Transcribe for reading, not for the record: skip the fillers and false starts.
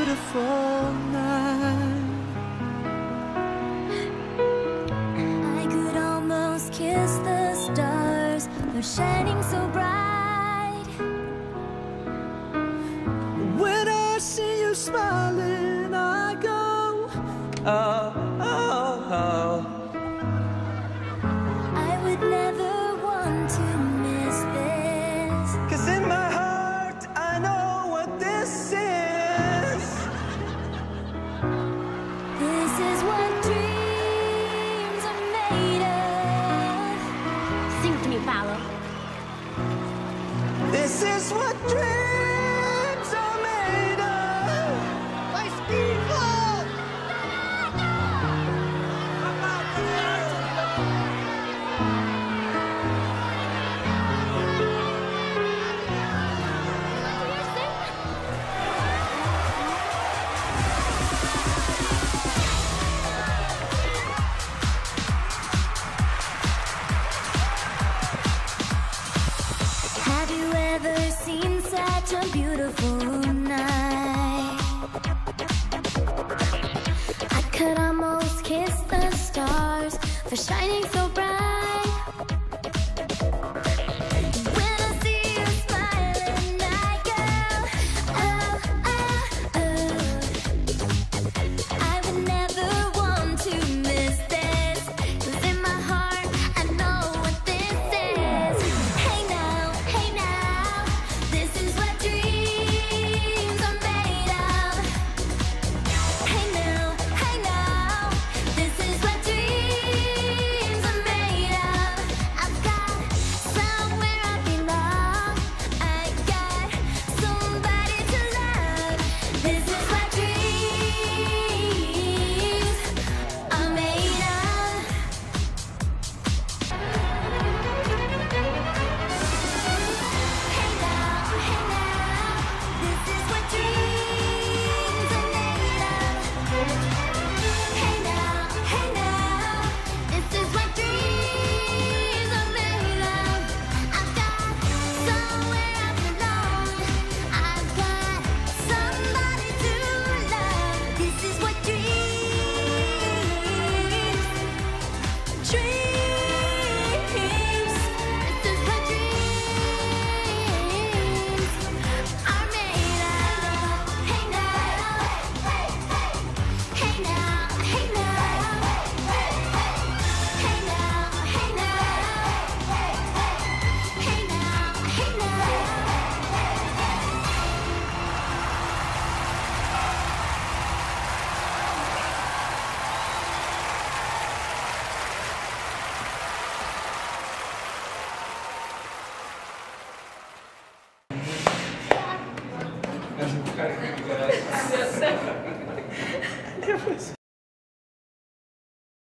beautiful night. I could almost kiss the stars, they're shining so bright. When I see you smiling, I go, oh, oh, oh. I would never want to miss this. 'Cause in my heart, I know what this is. This is what dreams are made of. Sing to me, Paolo. This is what dreams are made of. Nice people! Have you ever seen such a beautiful night? I could almost kiss the stars for shining so bright. When I see you smiling, I go, oh, oh, oh. I would never want to miss this. 'Cause in my heart, I know what this is. Hey now, this is what dreams are made of. Hey now, this is what dreams are made of. I've got somewhere I belong. I got somebody to love. This is what dreams are made of. Hey now, this is what dreams are made of. Hey now, this is what dreams are made of. I've got somewhere I belong. I've got somebody to love. This is what dreams. This is what dreams are made of. Hey now, hey now, hey now, hey now. It was